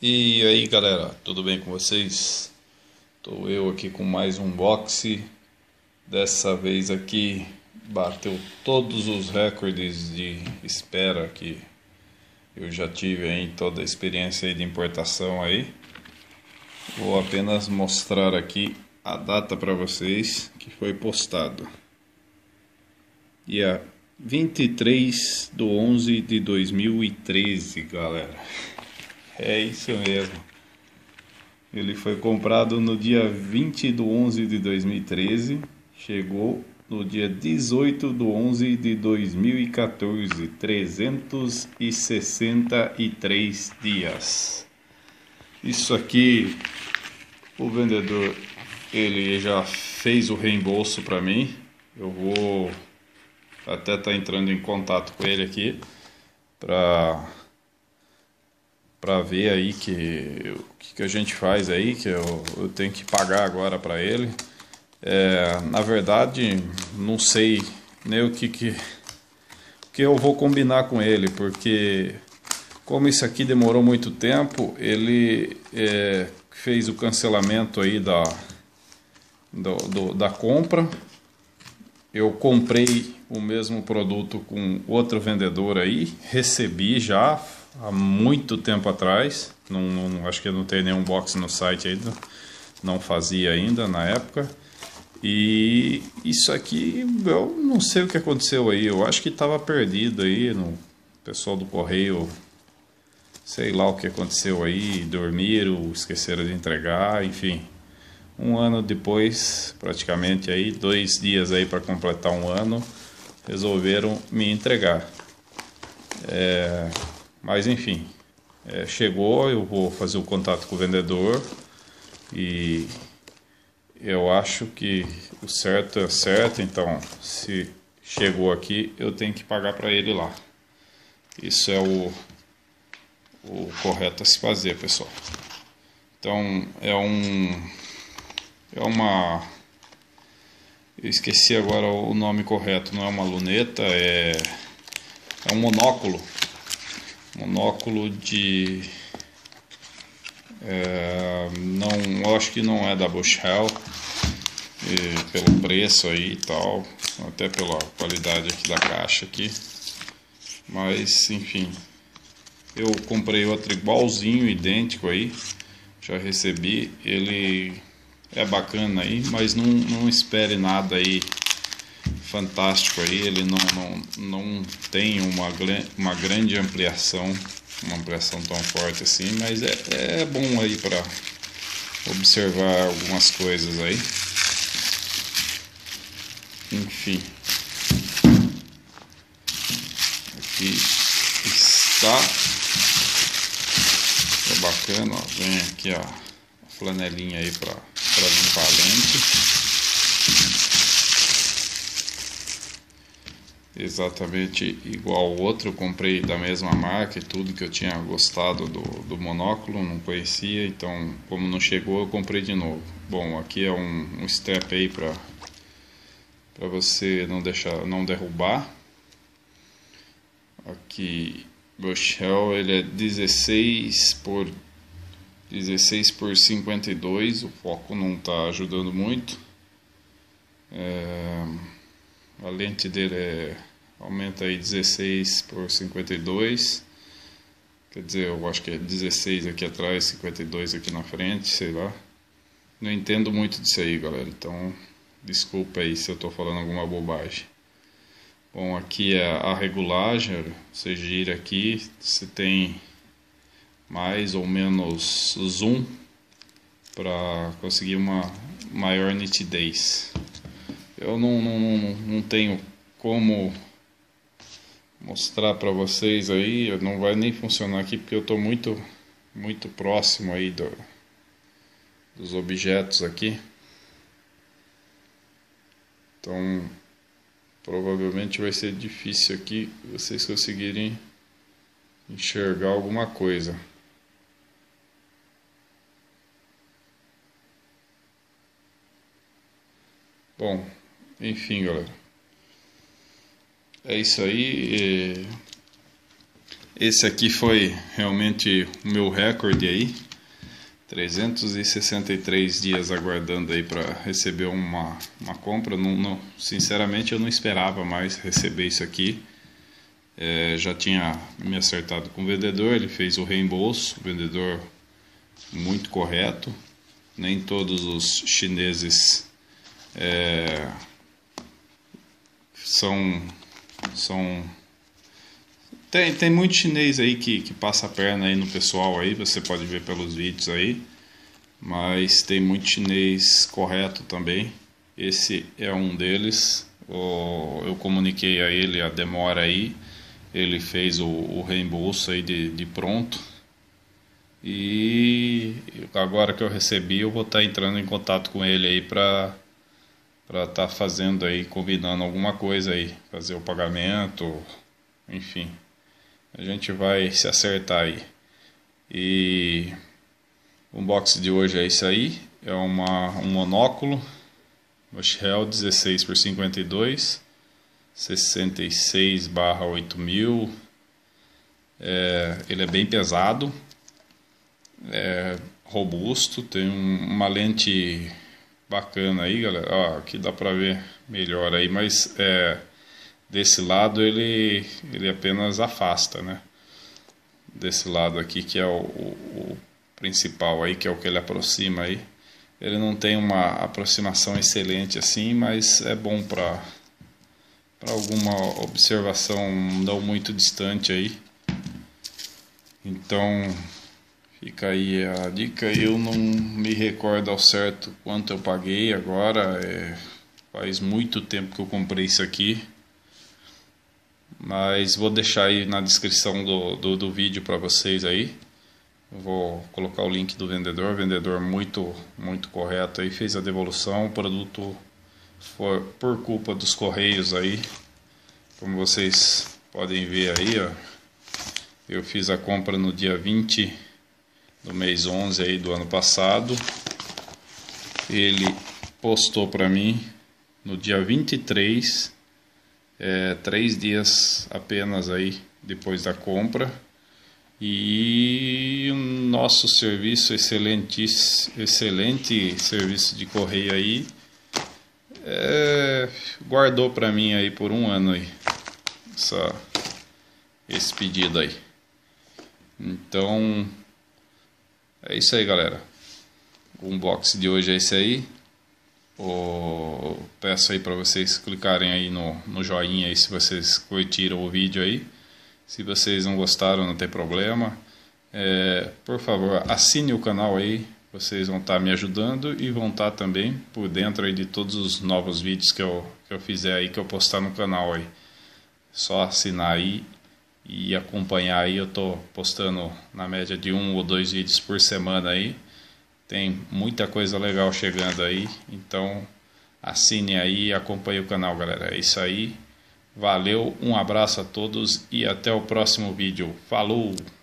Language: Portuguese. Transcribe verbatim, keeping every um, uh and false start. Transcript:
E aí galera, tudo bem com vocês? Estou eu aqui com mais um unboxing. Dessa vez aqui bateu todos os recordes de espera que eu já tive aí, em toda a experiência aí de importação aí. Vou apenas mostrar aqui a data para vocês que foi postado. Dia vinte e três de onze de dois mil e treze, galera. É isso mesmo. Ele foi comprado no dia vinte de onze de dois mil e treze, chegou no dia dezoito de onze de dois mil e quatorze, trezentos e sessenta e três dias. Isso aqui, o vendedor, ele já fez o reembolso para mim. Eu vou até estar entrando em contato com ele aqui para para ver aí que o que, que a gente faz aí, que eu, eu tenho que pagar agora para ele. É, na verdade, não sei nem o que, que, que eu vou combinar com ele, porque como isso aqui demorou muito tempo, ele é, fez o cancelamento aí da, do, do, da compra. Eu comprei o mesmo produto com outro vendedor aí, recebi já há muito tempo atrás, não, não, acho que não tem nenhum box no site ainda, não fazia ainda na época. E isso aqui, eu não sei o que aconteceu aí, eu acho que estava perdido aí no pessoal do correio, sei lá o que aconteceu aí, dormiram, esqueceram de entregar, enfim. Um ano depois, praticamente aí, dois dias aí para completar um ano, resolveram me entregar. É, mas enfim, é, chegou, eu vou fazer o contato com o vendedor e eu acho que o certo é certo, então se chegou aqui eu tenho que pagar para ele lá. Isso é o, o correto a se fazer, pessoal. Então é um é uma eu esqueci agora o nome correto, não é uma luneta, é é um monóculo. Monóculo de é, não, eu acho que não é da Bushell, e pelo preço aí e tal, até pela qualidade aqui da caixa aqui, mas enfim, eu comprei outro igualzinho, idêntico aí, já recebi, ele é bacana aí, mas não, não espere nada aí fantástico aí, ele não, não, não tem uma, uma grande ampliação, uma ampliação tão forte assim, mas é, é bom aí para observar algumas coisas aí. Enfim, aqui está, é bacana, ó, vem aqui ó, a flanelinha aí para limpar a lente. Exatamente igual ao outro, eu comprei da mesma marca e tudo, que eu tinha gostado do, do monóculo, não conhecia, então como não chegou eu comprei de novo. Bom, aqui é um, um strap aí para para você não deixar, não derrubar. Aqui Bushell, ele é dezesseis por cinquenta e dois, o foco não está ajudando muito. É, a lente dele é, aumenta aí dezesseis por cinquenta e dois, quer dizer, eu acho que é dezesseis aqui atrás, cinquenta e dois aqui na frente, sei lá. Não entendo muito disso aí, galera, então desculpa aí se eu estou falando alguma bobagem. Bom, aqui é a regulagem, você gira aqui, você tem mais ou menos zoom para conseguir uma maior nitidez. Eu não, não, não tenho como mostrar para vocês aí, não vai nem funcionar aqui porque eu estou muito, muito próximo aí do, dos objetos aqui. Então provavelmente vai ser difícil aqui vocês conseguirem enxergar alguma coisa. Bom, enfim, galera, é isso aí. Esse aqui foi realmente o meu recorde aí. trezentos e sessenta e três dias aguardando aí para receber uma, uma compra. Não, não, sinceramente eu não esperava mais receber isso aqui. É, já tinha me acertado com o vendedor, ele fez o reembolso, o vendedor muito correto. Nem todos os chineses é, são... são Tem, tem muito chinês aí que, que passa a perna aí no pessoal aí, você pode ver pelos vídeos aí. Mas tem muito chinês correto também. Esse é um deles. O, eu comuniquei a ele a demora aí. Ele fez o, o reembolso aí de, de pronto. E agora que eu recebi, eu vou estar entrando em contato com ele aí para para estar fazendo aí, combinando alguma coisa aí. Fazer o pagamento, enfim. A gente vai se acertar aí. E o unboxing de hoje é isso aí. É uma, um monóculo Bushell dezesseis por cinquenta e dois, sessenta e seis barra oito mil. É, ele é bem pesado, é robusto, tem um, uma lente bacana aí, galera. Ó, aqui dá pra ver melhor aí, mas é... desse lado ele, ele apenas afasta, né? Desse lado aqui que é o, o, o principal aí, que é o que ele aproxima aí. Ele não tem uma aproximação excelente assim, mas é bom para para alguma observação não muito distante aí. Então fica aí a dica. Eu não me recordo ao certo quanto eu paguei agora. É, faz muito tempo que eu comprei isso aqui. Mas vou deixar aí na descrição do, do, do vídeo para vocês aí. Vou colocar o link do vendedor. Vendedor muito, muito correto aí. Fez a devolução. O produto foi por culpa dos correios aí. Como vocês podem ver aí, ó. Eu fiz a compra no dia vinte do mês onze aí do ano passado. Ele postou para mim no dia vinte e três. É, três dias apenas aí depois da compra. E o nosso serviço, excelente, excelente serviço de correio aí, é, guardou para mim aí por um ano aí, essa, esse pedido aí. Então é isso aí, galera. O unboxing de hoje é esse aí. Oh, peço aí para vocês clicarem aí no, no joinha aí se vocês curtiram o vídeo aí. Se vocês não gostaram, não tem problema. É, por favor, assine o canal aí. Vocês vão estar me ajudando e vão estar também por dentro aí de todos os novos vídeos que eu, que eu fizer aí, que eu postar no canal aí. Só assinar aí e acompanhar aí. Eu tô postando na média de um ou dois vídeos por semana aí. Tem muita coisa legal chegando aí, então assine aí e acompanhe o canal, galera. É isso aí, valeu, um abraço a todos e até o próximo vídeo. Falou!